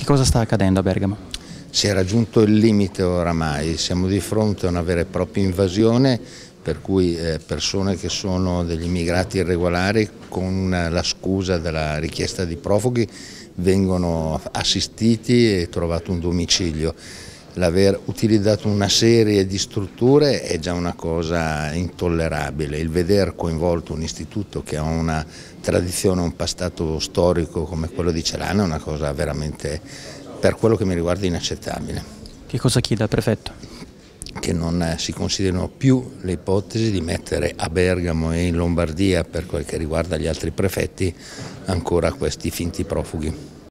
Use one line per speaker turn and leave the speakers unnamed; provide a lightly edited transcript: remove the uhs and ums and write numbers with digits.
Che cosa sta accadendo a Bergamo?
Si è raggiunto il limite oramai, siamo di fronte a una vera e propria invasione, per cui persone che sono degli immigrati irregolari con la scusa della richiesta di profughi vengono assistiti e trovato un domicilio. L'aver utilizzato una serie di strutture è già una cosa intollerabile, il veder coinvolto un istituto che ha una tradizione, un passato storico come quello di Celano è una cosa veramente, per quello che mi riguarda, inaccettabile.
Che cosa chiede al prefetto?
Che non si considerino più le ipotesi di mettere a Bergamo e in Lombardia, per quel che riguarda gli altri prefetti, ancora questi finti profughi.